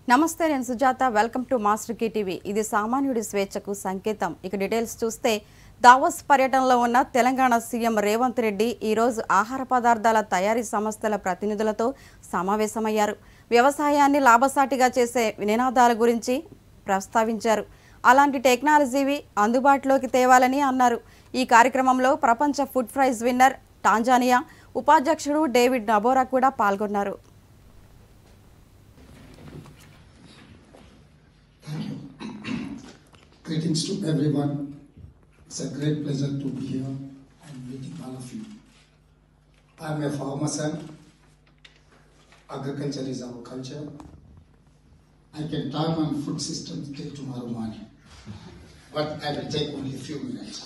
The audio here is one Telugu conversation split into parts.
నమస్తే నేను సుజాత వెల్కమ్ టు మాస్టర్ కి టీవీ ఇది సామాన్యుడి స్వేచ్ఛకు సంకేతం ఇక డీటెయిల్స్ చూస్తే దావోస్ పర్యటనలో ఉన్న తెలంగాణ సీఎం రేవంత్ రెడ్డి ఈ రోజు ఆహార పదార్థాల తయారీ సంస్థల ప్రతినిధులతో సమావేశమయ్యారు వ్యవసాయాన్ని లాభసాటిగా చేసే నినాదాల గురించి ప్రస్తావించారు అలాంటి టెక్నాలజీవి అందుబాటులోకి తేవాలని అన్నారు ఈ కార్యక్రమంలో ప్రపంచ ఫుడ్ ప్రైజ్ విన్నర్ టాంజానియా ఉపాధ్యక్షుడు డేవిడ్ నబోరా కూడా పాల్గొన్నారు Greetings to everyone. It's a great pleasure to be here and meeting all of you. I am a farmer son. Agriculture is our culture. I can talk on food systems till tomorrow morning, but I will take only a few minutes.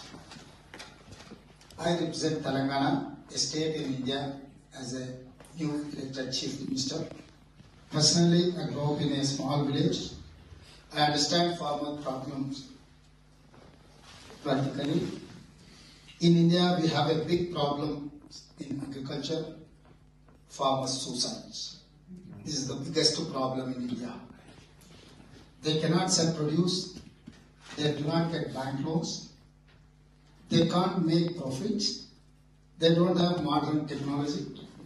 I represent Telangana, a state in India, as a new elected chief minister. Personally, I grew up in a small village. I understand farmer problems practically. In India, we have a big problem in agriculture, farmers' suicides. This is the biggest problem in India. They cannot sell produce, they do not get bank loans, they can't make profits, they don't have modern technology.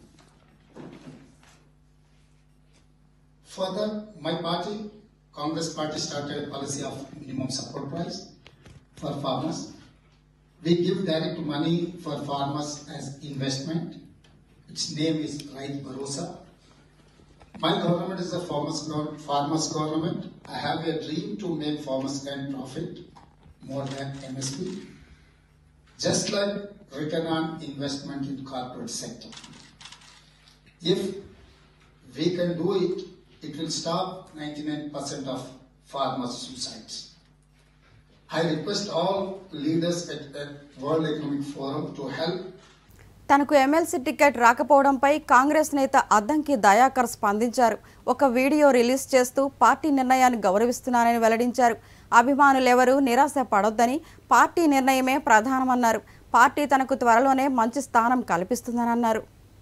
Further, my party, Congress party, started a policy of minimum support price for farmers. We give direct money for farmers as investment. Its name is Rait Bharosa. My government is a farmers government. I have a dream to make farmers earn profit more than MSP. Just like return on investment in corporate sector. If we can do it, it will stop 99% of farmers' suicides. I request all leaders at World Economic Forum to help. తనకు ఎమ్మెల్సీ టికెట్ రాకపోవడంపై కాంగ్రెస్ నేత అద్దంకి దయాకర్ స్పందించారు ఒక వీడియో రిలీజ్ చేస్తూ పార్టీ నిర్ణయాన్ని గౌరవిస్తున్నానని వెల్లడించారు అభిమానులెవరూ నిరాశ పడొద్దని పార్టీ నిర్ణయమే ప్రధానమన్నారు పార్టీ తనకు త్వరలోనే మంచి స్థానం కల్పిస్తుందని అన్నారు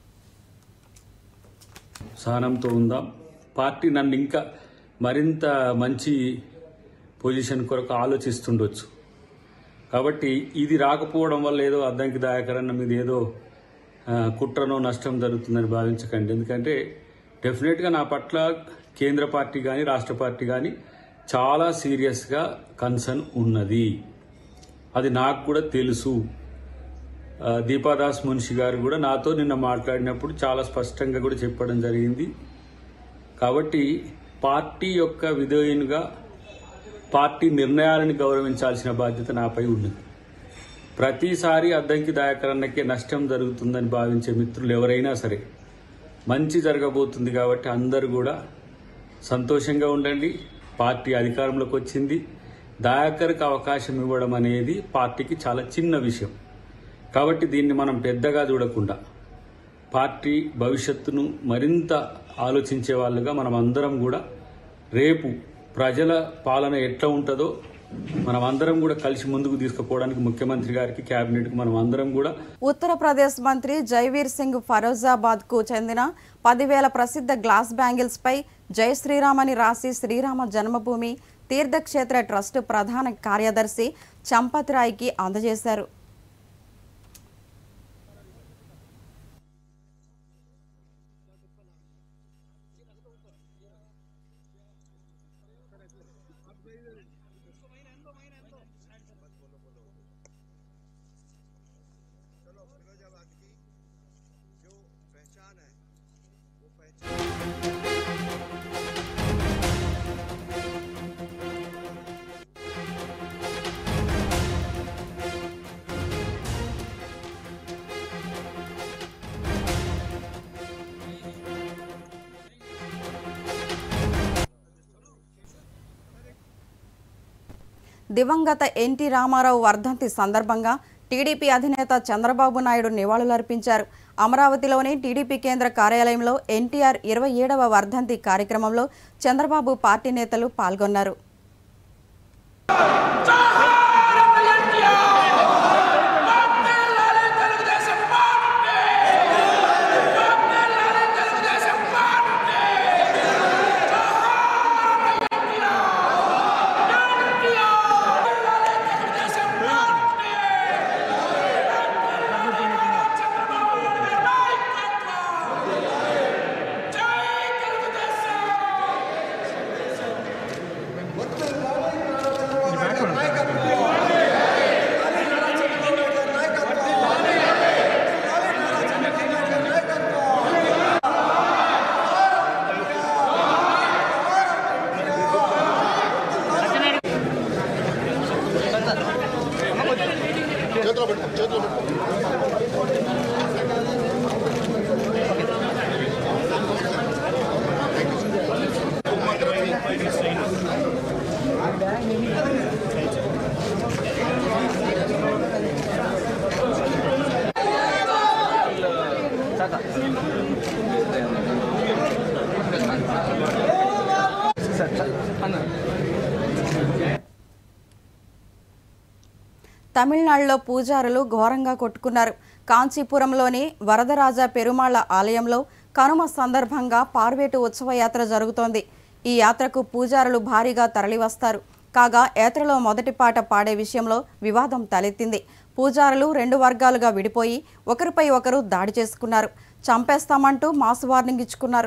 సహనంతో ఉందాం పార్టీ నన్ను ఇంకా మరింత మంచి పొజిషన్ కొరకు ఆలోచిస్తుండొచ్చు కాబట్టి ఇది రాకపోవడం వల్ల ఏదో అద్దంకి దయాకరణ మీద ఏదో కుట్రనో నష్టం జరుగుతుందని భావించకండి ఎందుకంటే డెఫినెట్గా నా పట్ల కేంద్ర పార్టీ కానీ రాష్ట్ర పార్టీ కానీ చాలా సీరియస్గా కన్సర్న్ ఉన్నది అది నాకు కూడా తెలుసు దీపాదాస్ మున్షి గారు కూడా నాతో నిన్న మాట్లాడినప్పుడు చాలా స్పష్టంగా కూడా చెప్పడం జరిగింది కాబట్టి పార్టీ యొక్క విధేయునిగా పార్టీ నిర్ణయాలను గౌరవించాల్సిన బాధ్యత నాపై ఉన్నది ప్రతిసారి అద్దంకి దయాకరన్నకే నష్టం జరుగుతుందని భావించే మిత్రులు ఎవరైనా సరే మంచి జరగబోతుంది కాబట్టి అందరూ కూడా సంతోషంగా ఉండండి పార్టీ అధికారంలోకి వచ్చింది దయాకర్కి అవకాశం ఇవ్వడం అనేది పార్టీకి చాలా చిన్న విషయం కాబట్టి దీన్ని మనం పెద్దగా చూడకుండా పార్టీ భవిష్యత్తును మరింత ఆలోచించే వాళ్ళుగా మనం అందరం కూడా రేపు ప్రజల పాలన ఎట్లా ఉంటుందో మనం అందరం కూడా కలిసి ముందుకు తీసుకుపోవడానికి ముఖ్యమంత్రి గారికి కేబినెట్కి మనం అందరం కూడా ఉత్తరప్రదేశ్ మంత్రి జైవీర్ సింగ్ ఫరోజాబాద్కు చెందిన 10,000 ప్రసిద్ధ గ్లాస్ బ్యాంగిల్స్ పై జై శ్రీరామ్ అని రాసి శ్రీరామ జన్మభూమి తీర్థక్షేత్ర ట్రస్ట్ ప్రధాన కార్యదర్శి చంపత్ రాయ్కి అందజేశారు దివంగత ఎన్టీ రామారావు వర్ధంతి సందర్భంగా టీడీపీ అధినేత చంద్రబాబు నాయుడు నివాళులర్పించారు అమరావతిలోని టీడీపీ కేంద్ర కార్యాలయంలో ఎన్టీఆర్ 27వ వర్ధంతి కార్యక్రమంలో చంద్రబాబు పార్టీ నేతలు పాల్గొన్నారు తమిళనాడులో పూజారులు ఘోరంగా కొట్టుకున్నారు. కాంచీపురంలోని వరదరాజ పెరుమాళ్ల ఆలయంలో కనుమ సందర్భంగా పార్వేటు ఉత్సవయాత్ర జరుగుతోంది. ఈ యాత్రకు పూజారులు భారీగా తరలివస్తారు. కాగా యాత్రలో మొదటి పాట పాడే విషయంలో వివాదం తలెత్తింది. పూజారులు 2 వర్గాలుగా విడిపోయి ఒకరిపై ఒకరు దాడి చేసుకున్నారు. చంపేస్తామంటూ మాస్ వార్నింగ్ ఇచ్చుకున్నారు.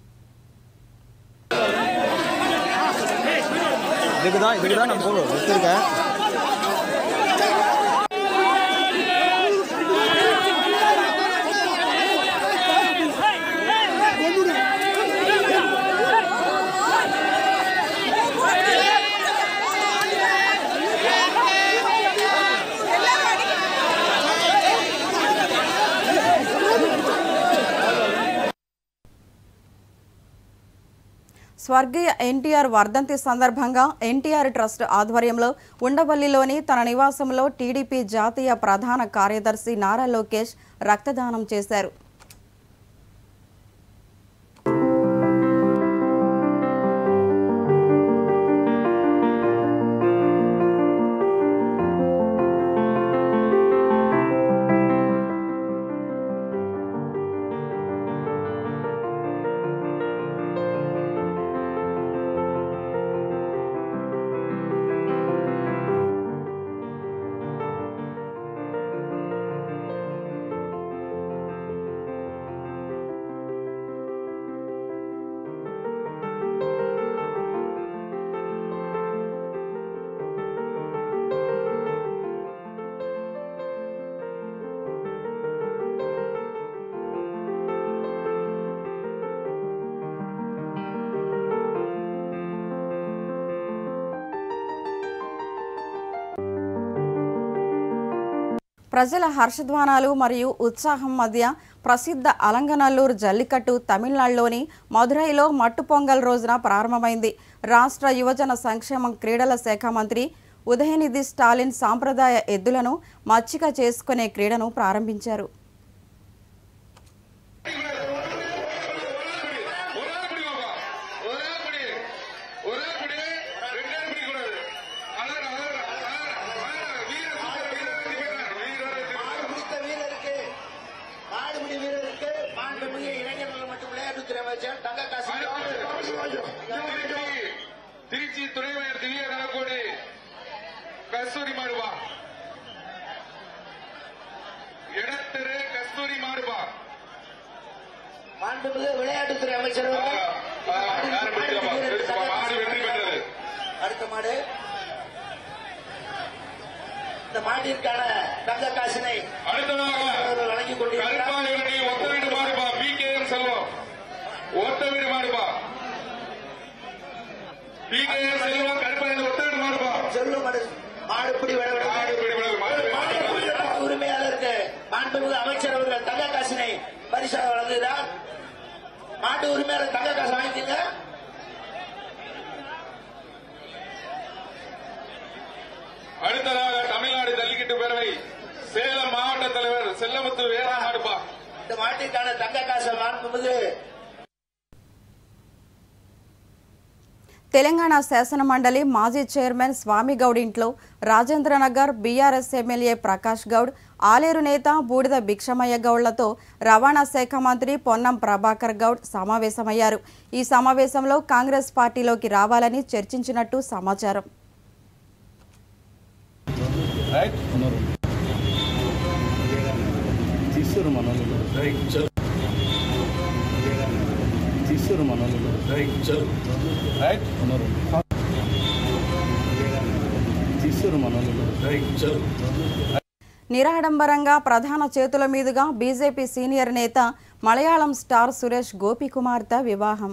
స్వర్గీయ ఎన్టీఆర్ వర్ధంతి సందర్భంగా ఎన్టీఆర్ ట్రస్ట్ ఆధ్వర్యంలో ఉండవల్లిలోని తన నివాసంలో టీడీపీ జాతీయ ప్రధాన కార్యదర్శి నారా లోకేష్ రక్తదానం చేశారు. ప్రజల హర్షధ్వానాలు మరియు ఉత్సాహం మధ్య ప్రసిద్ధ అలంగనల్లూరు జల్లికట్టు తమిళనాడులోని మదురైలో మట్టు పొంగల్ రోజున ప్రారంభమైంది. రాష్ట్ర యువజన సంక్షేమ క్రీడల శాఖ మంత్రి ఉదయనిధి స్టాలిన్ సాంప్రదాయ ఎద్దులను మచ్చిక చేసుకునే క్రీడను ప్రారంభించారు. திருச்சி துணைவேந்தர் திவ்ய கணக்கோடி கஸ்தூரி மாடுபா இடத்திரு கஸ்தூரி மாடுபா மாண்புமிகு விளையாட்டுத்துறை அமைச்சர் மாடு வெற்றி பெற்றது. அடுத்த மாடு இந்த மாட்டிற்கான தங்க காசினை அடுத்ததாக வழங்கிக் கொண்டிருக்கிறார். கல்பாடி ஒத்த வீடு மாடுபா BKM செல்வம் ஒத்த வீடு மாடுபா BKM செல்வம் கல்பாடி ஒத்த வீடு மாடுபா செல்லும் மாடுபிடி உரிமையாளருக்கு மாண்புமிகு அமைச்சர் அவர்கள் தங்க காசினை பரிசாக வழங்குகிறார். மாட்டு உரிமையாளர் தங்க காசு வாங்கிக்கங்க. அடுத்ததாக தமிழ்நாடு ஜல்லிக்கட்டு பேரவை சேலம் மாவட்ட தலைவர் செல்லமுத்து வேளா மாடுபா இந்த மாட்டிற்கான தங்க காசை மாண்புமிகு తెలంగాణ శాసనమండలి మాజీ చైర్మన్ స్వామిగౌడ్ ఇంట్లో రాజేంద్రనగర్ బీఆర్ఎస్ ఎమ్మెల్యే ప్రకాష్ గౌడ్, ఆలేరు నేత బూడిద భిక్షమయ్య గౌడ్లతో రవాణా శాఖ మంత్రి పొన్నం ప్రభాకర్ గౌడ్ సమావేశమయ్యారు. ఈ సమావేశంలో కాంగ్రెస్ పార్టీలోకి రావాలని చర్చించినట్టు సమాచారం. నిరాడంబరంగా ప్రధాన చేతుల మీదుగా బీజేపీ సీనియర్ నేత మలయాళం స్టార్ సురేష్ గోపి కుమార్తె వివాహం.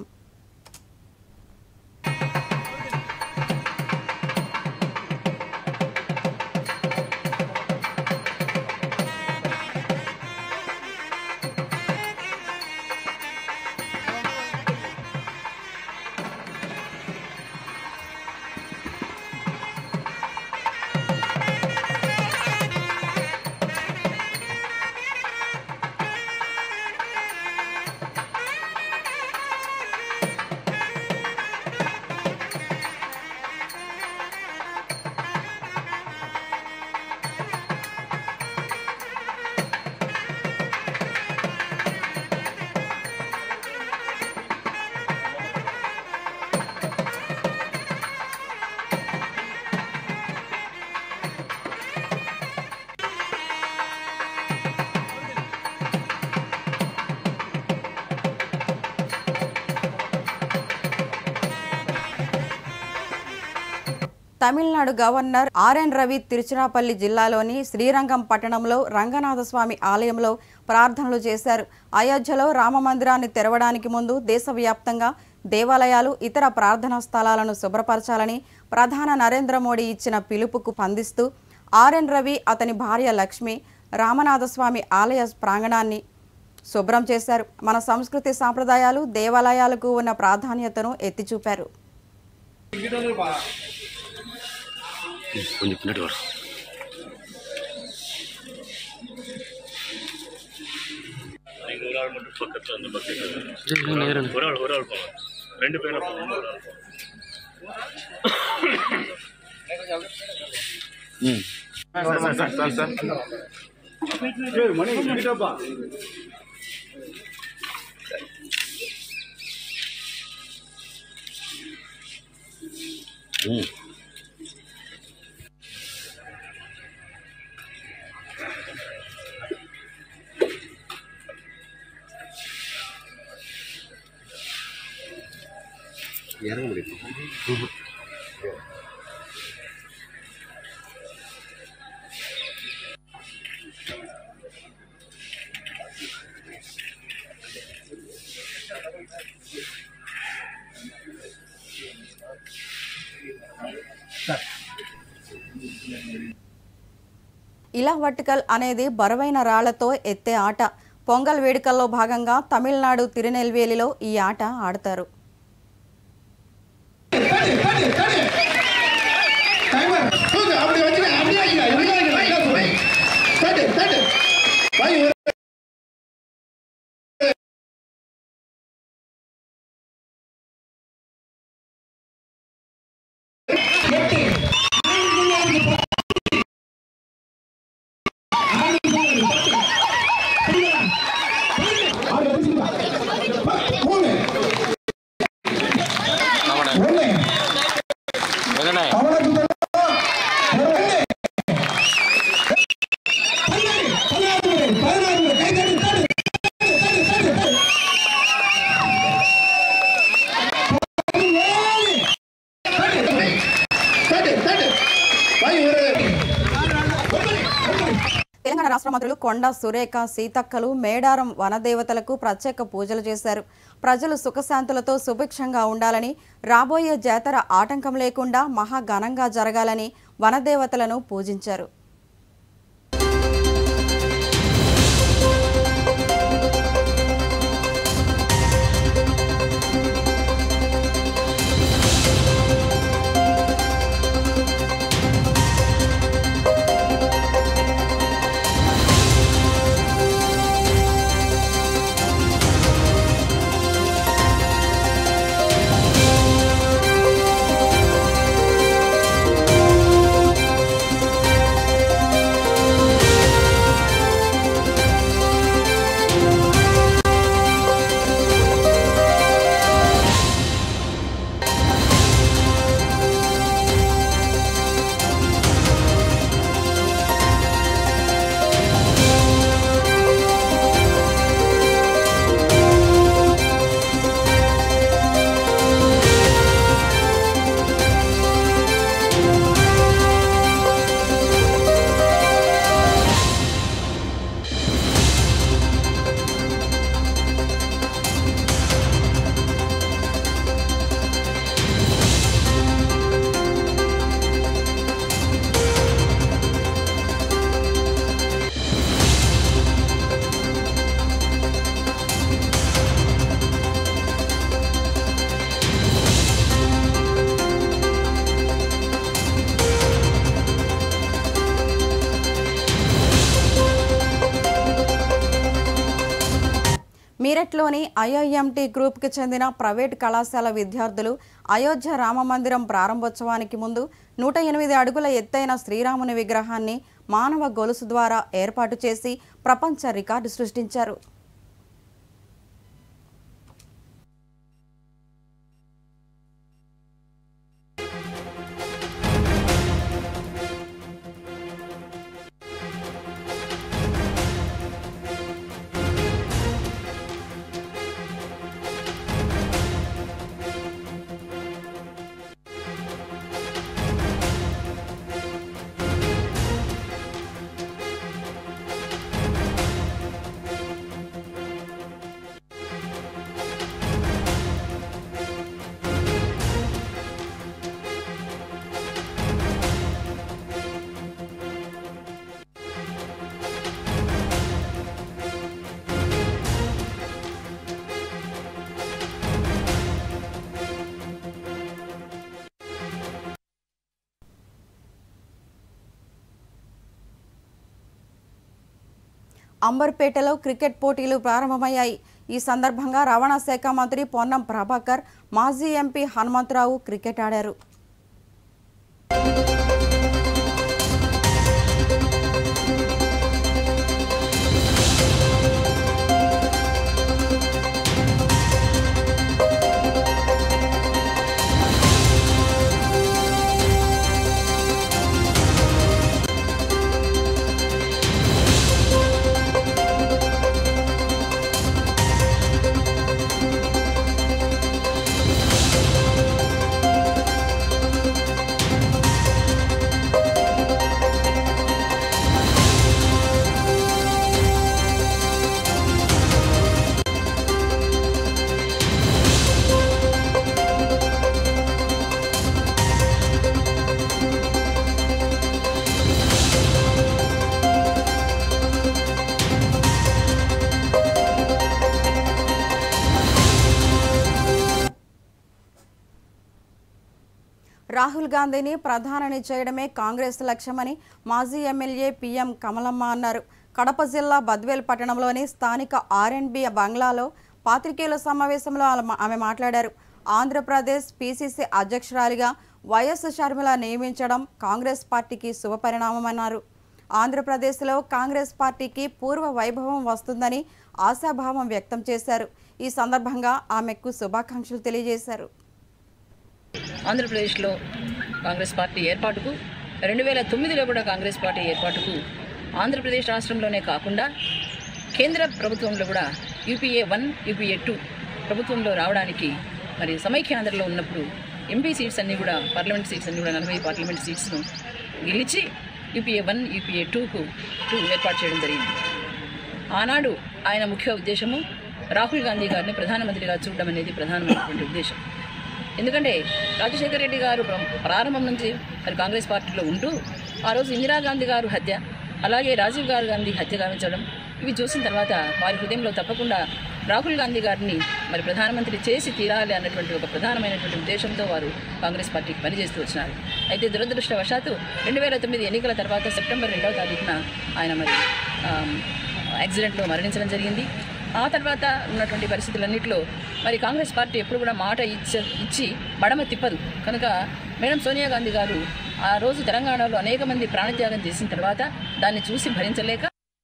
తమిళనాడు గవర్నర్ ఆర్ఎన్ రవి తిరుచిరాపల్లి జిల్లాలోని శ్రీరంగం పట్టణంలో రంగనాథస్వామి ఆలయంలో ప్రార్థనలు చేశారు. అయోధ్యలో రామమందిరాన్ని తెరవడానికి ముందు దేశవ్యాప్తంగా దేవాలయాలు, ఇతర ప్రార్థనా స్థలాలను శుభ్రపరచాలని ప్రధాని నరేంద్ర మోడీ ఇచ్చిన పిలుపుకు స్పందిస్తూ ఆర్ఎన్ రవి, అతని భార్య లక్ష్మి రామనాథస్వామి ఆలయ ప్రాంగణాన్ని శుభ్రం చేశారు. మన సంస్కృతి సాంప్రదాయాలు, దేవాలయాలకు ఉన్న ప్రాధాన్యతను ఎత్తిచూపారు. ఇలా వర్టికల్ అనేది బరువైన రాళ్లతో ఎత్తే ఆట. పొంగల్ వేడుకల్లో భాగంగా తమిళనాడు తిరునెల్వేలిలో ఈ ఆట ఆడతారు. తెలంగాణ రాష్ట్ర మంత్రులు కొండా సురేఖ, సీతక్కలు మేడారం వనదేవతలకు ప్రత్యేక పూజలు చేశారు. ప్రజలు సుఖశాంతులతో సుభిక్షంగా ఉండాలని, రాబోయే జాతర ఆటంకం లేకుండా మహా ఘనంగా జరగాలని వనదేవతలను పూజించారు. మీరట్లోని ఐఐఎంటీ గ్రూప్కి చెందిన ప్రైవేట్ కళాశాల విద్యార్థులు అయోధ్య రామమందిరం ప్రారంభోత్సవానికి ముందు 108 అడుగుల ఎత్తైన శ్రీరాముని విగ్రహాన్ని మానవ గొలుసు ద్వారా ఏర్పాటు చేసి ప్రపంచ రికార్డు సృష్టించారు. అంబర్పేటలో క్రికెట్ పోటీలు ప్రారంభమయ్యాయి. ఈ సందర్భంగా రవాణా శాఖ మంత్రి పొన్నం ప్రభాకర్, మాజీ ఎంపీ హనుమంతరావు క్రికెట్ ఆడారు. రాహుల్ గాంధీని ప్రధానిని చేయడమే కాంగ్రెస్ లక్ష్యమని మాజీ ఎమ్మెల్యే పీఎం కమలమ్మ అన్నారు. కడప జిల్లా బద్వేల్ పట్టణంలోని స్థానిక ఆర్ఎండ్బి బంగ్లాలో పాత్రికేయుల సమావేశంలో ఆమె మాట్లాడారు. ఆంధ్రప్రదేశ్ పీసీసీ అధ్యక్షురాలిగా వైఎస్ షర్మిల నియమించడం కాంగ్రెస్ పార్టీకి శుభపరిణామమన్నారు. ఆంధ్రప్రదేశ్లో కాంగ్రెస్ పార్టీకి పూర్వ వైభవం వస్తుందని ఆశాభావం వ్యక్తం చేశారు. ఈ సందర్భంగా ఆమెకు శుభాకాంక్షలు తెలియజేశారు. ఆంధ్రప్రదేశ్లో కాంగ్రెస్ పార్టీ ఏర్పాటుకు 2009లో కూడా కాంగ్రెస్ పార్టీ ఏర్పాటుకు ఆంధ్రప్రదేశ్ రాష్ట్రంలోనే కాకుండా కేంద్ర ప్రభుత్వంలో కూడా యూపీఏ 1, యూపీఏ 2 ప్రభుత్వంలో రావడానికి మరి సమైక్యాంధ్రలో ఉన్నప్పుడు ఎంపీ సీట్స్ అన్నీ కూడా పార్లమెంట్ సీట్స్ అన్నీ కూడా 40 పార్లమెంట్ సీట్స్ను గెలిచి యూపీఏ 1, యూపీఏ 2కు ఏర్పాటు చేయడం జరిగింది. ఆనాడు ఆయన ముఖ్య ఉద్దేశము రాహుల్ గాంధీ గారిని ప్రధానమంత్రిగా చూడడం అనేది ప్రధానమైనటువంటి ఉద్దేశం. ఎందుకంటే రాజశేఖర రెడ్డి గారు ప్రారంభం నుంచి మరి కాంగ్రెస్ పార్టీలో ఉంటూ ఆ రోజు ఇందిరాగాంధీ గారు హత్య, అలాగే రాజీవ్ గాంధీ హత్య గావించడం ఇవి చూసిన తర్వాత వారి హృదయంలో తప్పకుండా రాహుల్ గాంధీ గారిని మరి ప్రధానమంత్రి చేసి తీరాలి అన్నటువంటి ఒక ప్రధానమైనటువంటి ఉద్దేశంతో వారు కాంగ్రెస్ పార్టీకి పనిచేస్తూ వచ్చినారు. అయితే దురదృష్టవశాత్తు 2009 ఎన్నికల తర్వాత సెప్టెంబర్ 2వ తారీఖున ఆయన మరి యాక్సిడెంట్లో మరణించడం జరిగింది. ఆ తర్వాత ఉన్నటువంటి పరిస్థితులన్నింటిలో మరి కాంగ్రెస్ పార్టీ ఎప్పుడు కూడా మాట ఇచ్చి మడమ తిప్పదు. కనుక మేడం సోనియా గాంధీ గారు ఆ రోజు తెలంగాణలో అనేక మంది ప్రాణత్యాగం చేసిన తర్వాత దాన్ని చూసి భరించలేక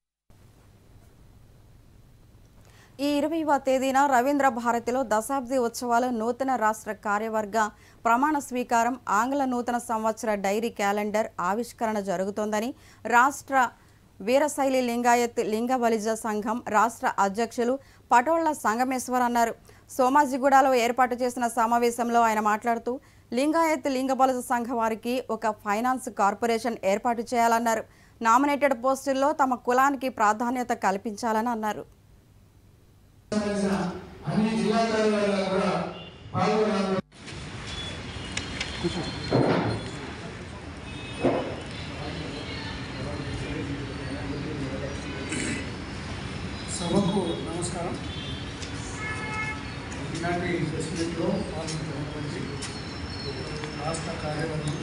ఈ 20వ తేదీన రవీంద్ర భారతిలో దశాబ్ది ఉత్సవాలు నూతన రాష్ట్ర కార్యవర్గ ప్రమాణ స్వీకారం, ఆంగ్ల నూతన సంవత్సర డైరీ క్యాలెండర్ ఆవిష్కరణ జరుగుతోందని రాష్ట్ర వీరశైలి లింగాయత్ లింగ బలిజ సంఘం రాష్ట్ర అధ్యక్షులు పటోళ్ల సంగమేశ్వర్ అన్నారు. సోమాజిగూడలో ఏర్పాటు చేసిన సమావేశంలో ఆయన మాట్లాడుతూ లింగాయత్ లింగ బలిజ సంఘం వారికి ఒక ఫైనాన్స్ కార్పొరేషన్ ఏర్పాటు చేయాలన్నారు. నామినేటెడ్ పోస్టుల్లో తమ కులానికి ప్రాధాన్యత కల్పించాలని అన్నారు. సభకు నమస్కారం. ఈనాటి ప్రెసిడెంట్లో పాల్గొన్నటువంటి రాష్ట్ర కార్యవర్గం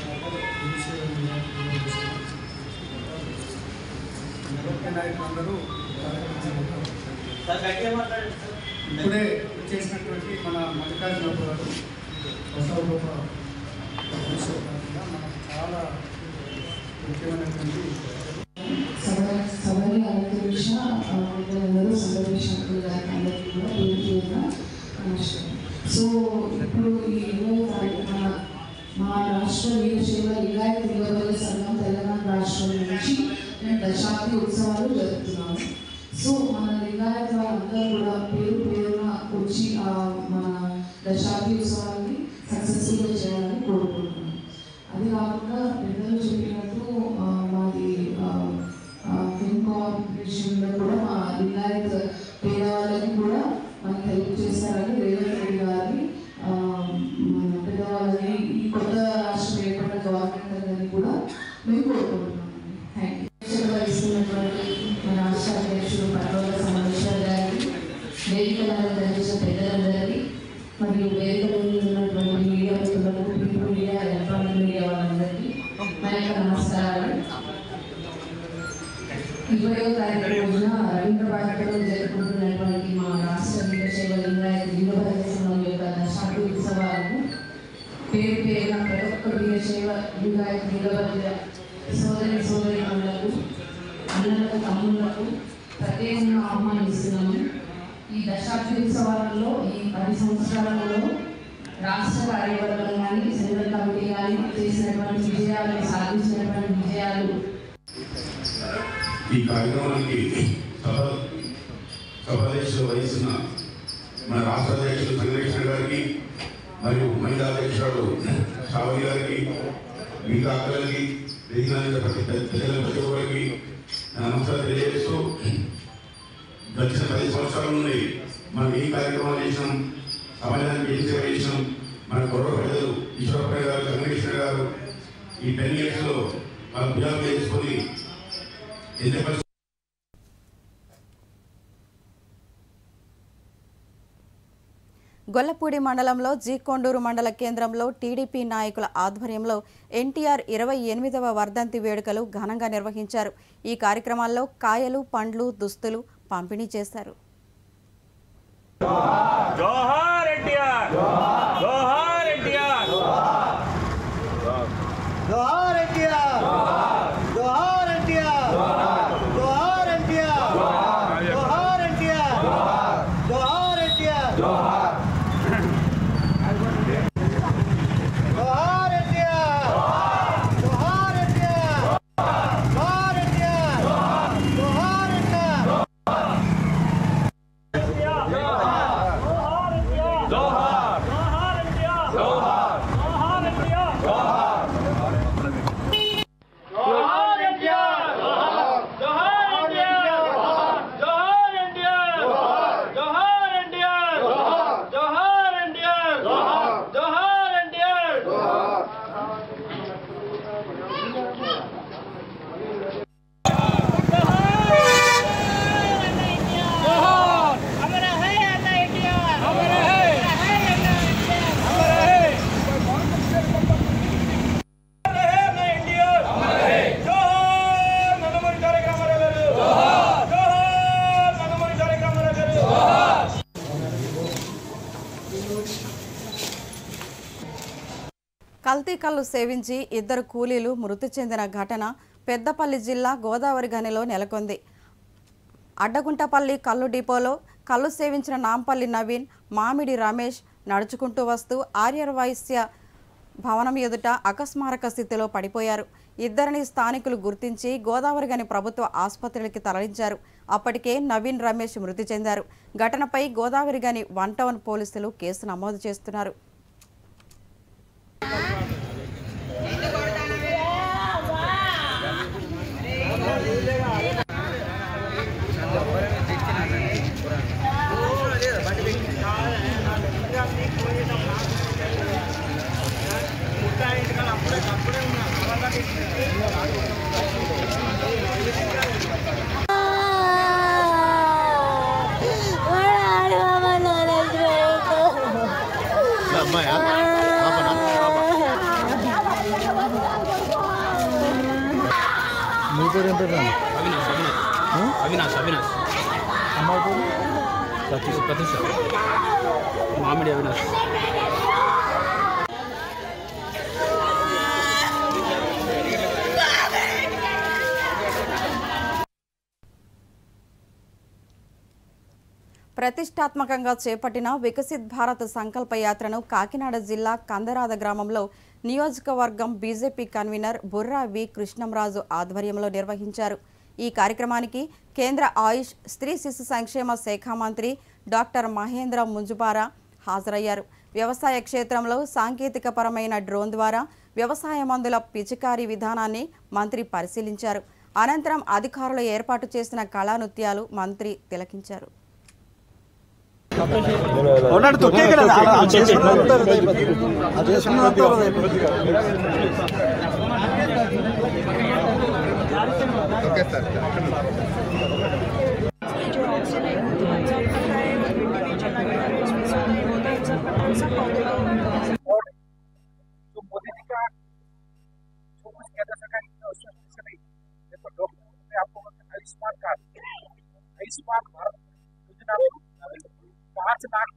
ముఖ్య నాయకులందరూ ఇప్పుడే చేసినటువంటి మన మల్లికార్జున గారు బసవరూప మనకు చాలా ముఖ్యమైనటువంటి సభని అలంకరించిన అందరూ సందర్శించిన అందరికీ కూడా పేరు నమస్కారం. సో ఇప్పుడు ఈ 20వ తారీఖున మా రాష్ట్ర వీరశైవ లింగాయత్ లింగ బలిజ సంఘం తెలంగాణ రాష్ట్రం నుంచి మేము దశాబ్ది ఉత్సవాలు జరుపుతున్నాము. సో మన లింగాయత్ వాళ్ళందరూ కూడా పేరున వచ్చి మన దశాబ్ది ఉత్సవాన్ని సక్సెస్ఫుల్గా చేయాలని కోరుకుంటున్నాం. అది కాకుండా పెద్దలు చెప్పినట్టు మాది ఫిల్మ్ కార్పొరేషన్లో కూడా మా లింగాయత్ పేదవాళ్ళని కూడా మనకి హెల్ప్ చేస్తారని రేవంత్ రెడ్డి గారిని మన పెద్దవాళ్ళని ఈ కొత్త రాష్ట్రం ఏర్పడిన గవర్నమెంట్ కూడా మేము కోరుకుంటున్నాం. Thank you. వహిస్తున్నటువంటి మన రాష్ట్ర అధ్యక్షుడు పటోళ్ల సంగమేశ్వర్ గారికి, వేదికల ధరించిన పెద్దలందరికీ మరియు వేదికలో ఉన్నటువంటి మీడియా మిత్రులకు, ప్రింట్ మీడియా, ఎలక్ట్రానిక్ మీడియా వాళ్ళందరికీ నా యొక్క నమస్కారాలు. 20వ తారీఖు రోజున రవీంద్రబాద్లో జరుపుకుంటున్నటువంటి మా రాష్ట్ర వీరశైవ లింగాయత వీరభద్ర సంఘం యొక్క దశాబ్ది ఉత్సవాలను పేరు పేరున ప్రతి ఒక్క వీరశైవ లింగాయత వీరభద్ర సోదరులకు అన్నలకు తమ్ముళ్లకు ప్రత్యేకంగా ఆహ్వానిస్తున్నాము. ఈ దశాబ్ది ఉత్సవాలలో ఈ 10 సంవత్సరాలలో రాష్ట్ర కార్యవర్గం కానీ సెంట్రల్ కమిటీ కానీ చేసినటువంటి విజయాలను సాధించినటువంటి విజయాలు ఈ కార్యక్రమానికి సభాధ్యక్షులు వహిస్తున్న మన రాష్ట్ర అధ్యక్షులు సంగమేశ్వర గారికి మరియు మహిళా అధ్యక్షురాలు షావలి గారికి మిగతా అక్కలకి ప్రతి ఒక్కరికి నమస్కారం తెలియజేస్తూ గడిచిన 10 సంవత్సరాల నుండి మనం ఏ కార్యక్రమాలు చేసినాం, సమాజానికి ఏం సేవ చేసినాం, మన గౌరవ ప్రజలు ఈశ్వరప్రయ గారు సంగమేశ్వర గారు ఈ 10 yearsలో వాళ్ళ భుజాలు చేసుకొని గొల్లపూడి మండలంలో జీకొండూరు మండల కేంద్రంలో టీడీపీ నాయకుల ఆధ్వర్యంలో ఎన్టీఆర్ 28వ వర్ధంతి వేడుకలు ఘనంగా నిర్వహించారు. ఈ కార్యక్రమాల్లో కాయలు, పండ్లు, దుస్తులు పంపిణీ చేశారు. జోహార్ ఎన్టీఆర్, జోహార్ ఎన్టీఆర్, జోహార్ ఎన్టీఆర్, జోహార్ ఎన్టీఆర్, జోహార్ ఎన్టీఆర్, జోహార్ ఎన్టీఆర్, జోహార్ ఎన్టీఆర్, జోహార్ కల్తీ కల్లు సేవించి 2 కూలీలు మృతి చెందిన ఘటన పెద్దపల్లి జిల్లా గోదావరి గనిలో నెలకొంది. అడ్డగుంటపల్లి కల్లు డిపోలో కల్లు సేవించిన నాంపల్లి నవీన్, మామిడి రమేష్ నడుచుకుంటూ వస్తూ ఆర్యవైశ్య భవనం ఎదుట అకస్మారక స్థితిలో పడిపోయారు. ఇద్దరిని స్థానికులు గుర్తించి గోదావరిగని ప్రభుత్వ ఆసుపత్రికి తరలించారు. అప్పటికే నవీన్, రమేష్ మృతి చెందారు. ఘటనపై గోదావరిగని 1 టౌన్ పోలీసులు కేసు నమోదు చేస్తున్నారు. అవినాష్ ప్రతిష్ట మామిడి అవినాష్. ప్రతిష్టాత్మకంగా చేపట్టిన వికసిత్ భారత్ సంకల్ప యాత్రను కాకినాడ జిల్లా కందరాద గ్రామంలో నియోజకవర్గం బీజేపీ కన్వీనర్ బుర్రా వి కృష్ణంరాజు ఆధ్వర్యంలో నిర్వహించారు. ఈ కార్యక్రమానికి కేంద్ర ఆయుష్, స్త్రీ శిశు సంక్షేమ శాఖ మంత్రి డాక్టర్ మహేంద్ర ముంజుపారా హాజరయ్యారు. వ్యవసాయ క్షేత్రంలో సాంకేతికపరమైన డ్రోన్ ద్వారా వ్యవసాయ మందుల పిచికారీ విధానాన్ని మంత్రి పరిశీలించారు. అనంతరం అధికారులు ఏర్పాటు చేసిన కళానృత్యాలు మంత్రి తిలకించారు. मोदी जी का जो कुछ किया जा सका उसमें आपको आयुष्मान आयुष्मान भारत योजना में 5 लाख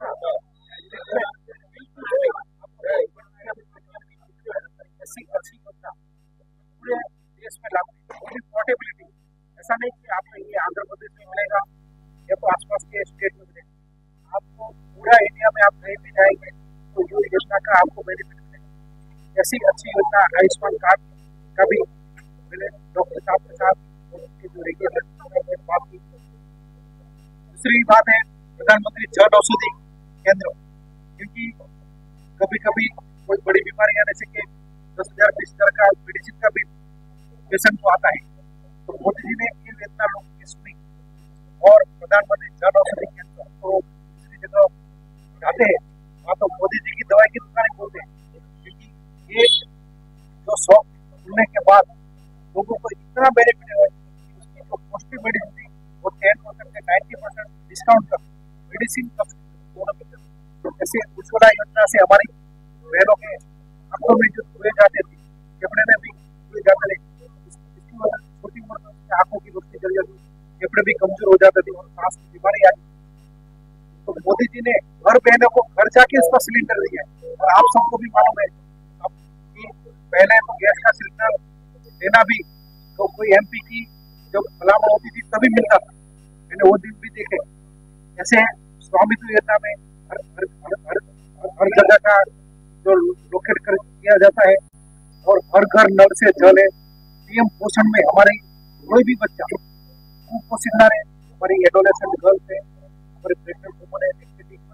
ऐसी अच्छी योजना पूरे देश में लागू है। पोर्टेबिलिटी, ऐसा नहीं कि आपको ये आंध्र प्रदेश में मिलेगा या तो आसपास के स्टेट में मिलेगा, आपको पूरा इंडिया में आप कहीं भी जाएंगे तो ये योजना का आपको बेनिफिट मिलेगा। ऐसी अच्छी योजना आयुष्मान कार्ड का भी मिले डॉक्टर साहब के साथ जो रेगुलर बात की। दूसरी बात है प्रधानमंत्री जन औषधि केंद्र, क्योंकि कभी कभी कोई बड़ी बीमारी आने से के 10,000 20,000 का मेडिसिन का भी पेशेंट को आता है, तो मोदी जी ने ये इतना लोगों की सुनी और प्रधानमंत्री जन औषधि केंद्र तो दूसरी जगह जाते हैं वहाँ तो मोदी जी की दवाई की दुकान बोलते हैं, क्योंकि ये जो 100 खुलने के बाद लोगों को इतना बेनिफिट है कि उसकी जो पौष्टिक मेडिसिन थी वो 10% से 90% डिस्काउंट कर मेडिसिन का दोनों में। जैसे उज्ज्वला योजना से हमारी बहनों के आंखों में जो धुएं जाते थे, फेफड़े में भी धुएं जाते थे, इसकी वजह छोटी उम्र में उसकी आंखों की रोशनी चली जाती, फेफड़े भी कमजोर हो जाते थे और सांस की बीमारी आई। तो मोदी जी ने हर बहनों को घर जाके इसका सिलेंडर दिया है। और आप सबको भी मालूम है कि पहले तो गैस का सिलेंडर देना भी तो कोई MP की जब फलाना होती थी तभी मिलता था, मैंने वो दिन भी देखे। ऐसे स्वामित्व योजना में हर जगह का जो लोकेट कर किया जाता है और हर घर नल से जल है। PM पोषण में हमारे कोई भी बच्चा कुपोषित ना रहे, हमारी एडोलेसेंट गर्ल्स है, हमारे प्रेग्नेंट वुमन है,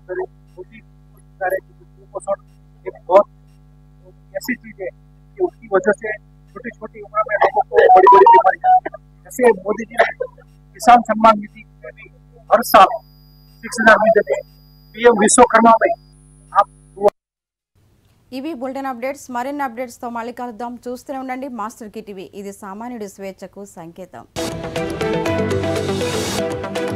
कुपोषण एक बहुत ऐसी चीज है कि उसकी वजह से छोटी छोटी उम्र में लोगों को बड़ी बड़ी बीमारियां। जैसे मोदी जी ने किसान सम्मान निधि में भी हर साल 6,000 भी देते हैं। PM విశ్వకర్మ में आप ఇవి బులెటిన్ అప్డేట్స్. మరిన్ని అప్డేట్స్ తో మళ్ళీ కలుద్దాం. చూస్తూనే ఉండండి మాస్టర్ కి టీవీ. ఇది సామాన్యుడి స్వేచ్ఛకు సంకేతం.